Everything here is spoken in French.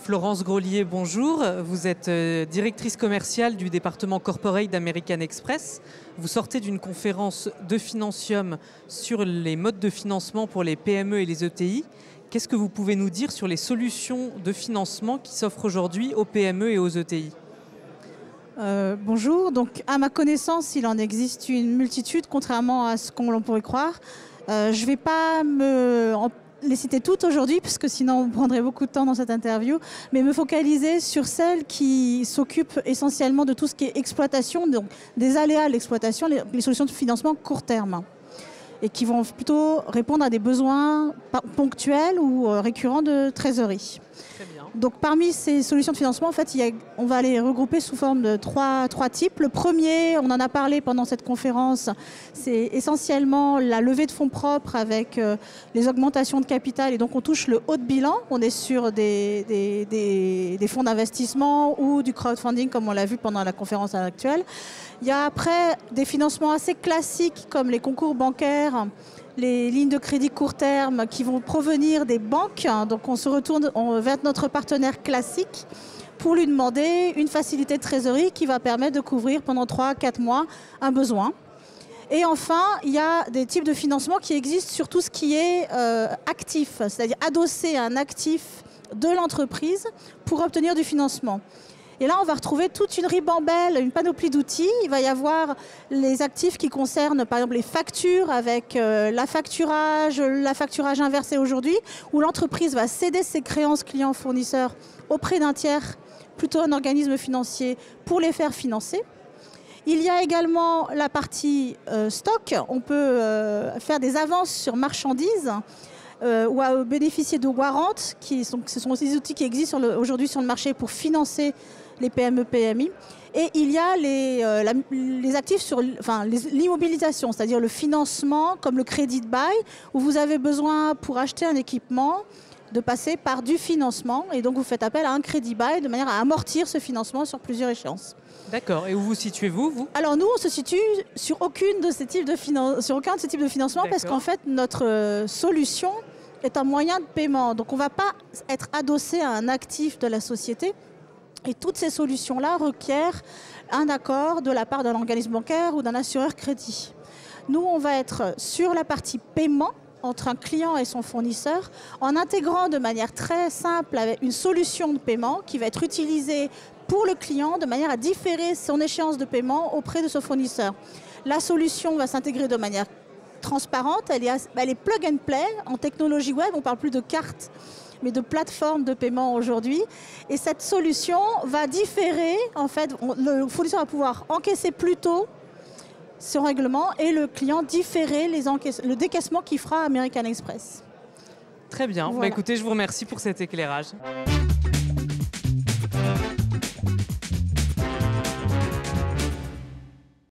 Florence Grolier, bonjour. Vous êtes directrice commerciale du département Corporate d'American Express. Vous sortez d'une conférence de Financium sur les modes de financement pour les PME et les ETI. Qu'est-ce que vous pouvez nous dire sur les solutions de financement qui s'offrent aujourd'hui aux PME et aux ETI ? Bonjour. Donc, à ma connaissance, il en existe une multitude, contrairement à ce qu'on pourrait croire. Je ne vais pas les citer toutes aujourd'hui, parce que sinon on prendrait beaucoup de temps dans cette interview, mais me focaliser sur celles qui s'occupent essentiellement de tout ce qui est exploitation, donc des aléas de l'exploitation, les solutions de financement court terme, et qui vont plutôt répondre à des besoins ponctuels ou récurrents de trésorerie. Très bien. Donc parmi ces solutions de financement, en fait, on va les regrouper sous forme de trois types. Le premier, on en a parlé pendant cette conférence, c'est essentiellement la levée de fonds propres avec les augmentations de capital. Et donc on touche le haut de bilan. On est sur des fonds d'investissement ou du crowdfunding, comme on l'a vu pendant la conférence actuelle. Il y a après des financements assez classiques comme les concours bancaires, les lignes de crédit court terme qui vont provenir des banques. Donc on se retourne vers notre partenaire classique pour lui demander une facilité de trésorerie qui va permettre de couvrir pendant 3-4 mois un besoin. Et enfin, il y a des types de financement qui existent sur tout ce qui est actif, c'est-à-dire adossé à un actif de l'entreprise pour obtenir du financement. Et là, on va retrouver toute une ribambelle, une panoplie d'outils. Il va y avoir les actifs qui concernent, par exemple, les factures avec l'affacturage inversé aujourd'hui, où l'entreprise va céder ses créances clients-fournisseurs auprès d'un tiers, plutôt un organisme financier, pour les faire financer. Il y a également la partie stock. On peut faire des avances sur marchandises ou à bénéficier de warrants. Ce sont aussi des outils qui existent aujourd'hui sur le marché pour financer les PME, PMI. Et il y a les actifs sur l'immobilisation, c'est-à-dire le financement comme le credit buy, où vous avez besoin pour acheter un équipement de passer par du financement. Et donc vous faites appel à un credit buy de manière à amortir ce financement sur plusieurs échéances. D'accord. Et où vous situez-vous Alors nous, on se situe sur aucun de ces types de financement parce qu'en fait, notre solution est un moyen de paiement. Donc on ne va pas être adossé à un actif de la société. Et toutes ces solutions-là requièrent un accord de la part d'un organisme bancaire ou d'un assureur crédit. Nous, on va être sur la partie paiement entre un client et son fournisseur en intégrant de manière très simple avec une solution de paiement qui va être utilisée pour le client de manière à différer son échéance de paiement auprès de son fournisseur. La solution va s'intégrer de manière transparente, elle est plug and play. En technologie web, on ne parle plus de cartes, mais de plateforme de paiement aujourd'hui. Et cette solution va différer, en fait, le fournisseur va pouvoir encaisser plus tôt son règlement et le client différer le décaissement qu'il fera à American Express. Très bien. Voilà. Bah, écoutez, je vous remercie pour cet éclairage.